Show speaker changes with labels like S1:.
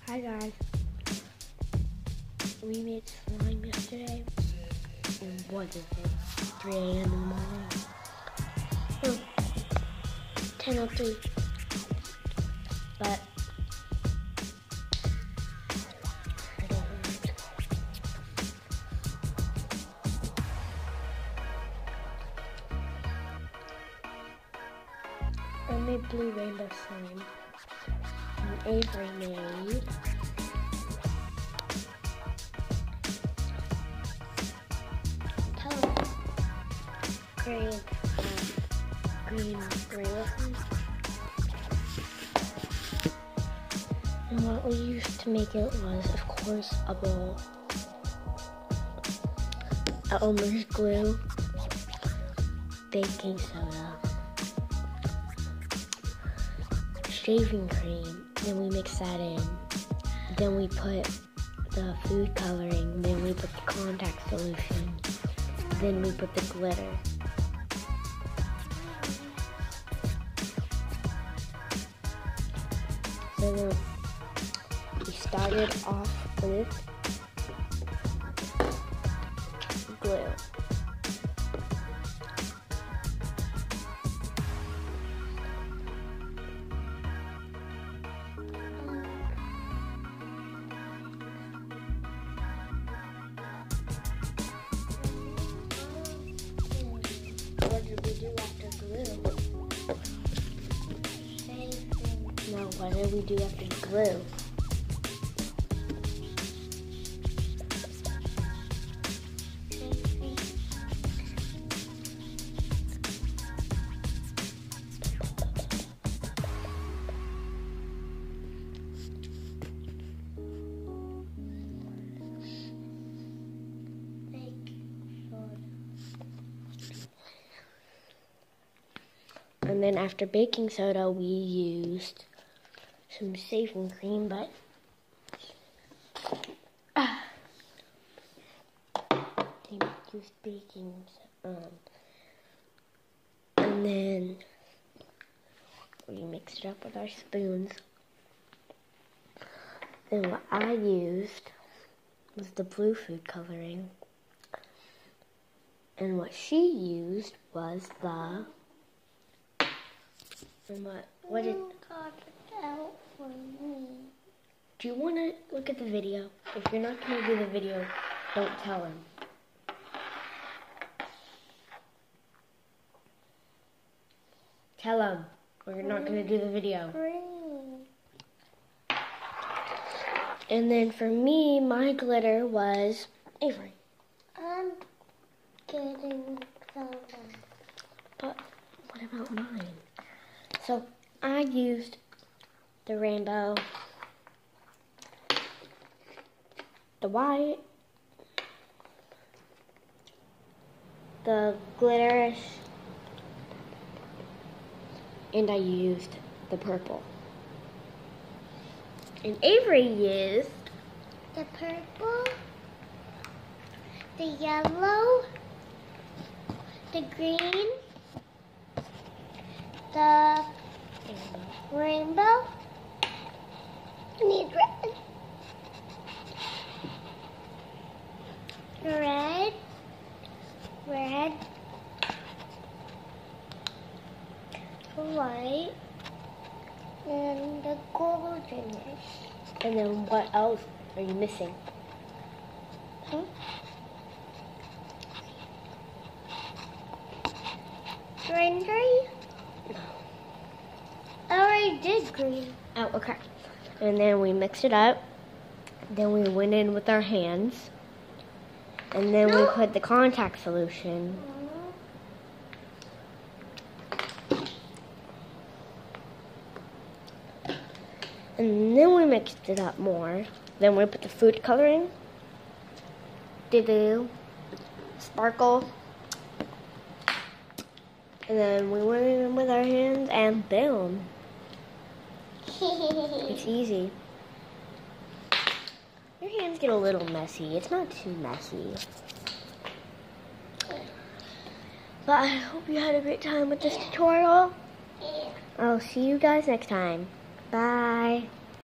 S1: Hi guys. We made slime yesterday. And what is it? 3 a.m. in the morning. Oh, 10:03. But I don't know. I made blue rainbow slime. And Avery made green gorilla slime. And what we used to make it was, of course, a bowl, Elmer's glue, baking soda, shaving cream, then we mix that in. Then we put the food coloring, then we put the contact solution, then we put the glitter. So then we started off with glue. What did we do after glue? No, what did we do after glue? And then after baking soda, we used some shaving cream, but didn't use baking soda. And then we mixed it up with our spoons. Then what I used was the blue food coloring. And what she used was the... And what did... Do you want to look at the video? If you're not going to do the video, don't tell him. Tell him, or you're not going to do the video. And then for me, my glitter was Avery.
S2: I'm getting some.
S1: But what about mine? So I used the rainbow, the white, the glitter, and I used the purple. And Avery used
S2: The purple, the yellow, the green, the rainbow, need red, white, and the goldenish.
S1: And then what else are you missing?
S2: Green. I already did green.
S1: Oh, okay. And then we mixed it up. Then we went in with our hands. And then we put the contact solution. And then we mixed it up more. Then we put the food coloring. Sparkle. And then we went in with our hands and boom. It's easy. Your hands get a little messy. It's not too messy. But I hope you had a great time with this tutorial. I'll see you guys next time. Bye.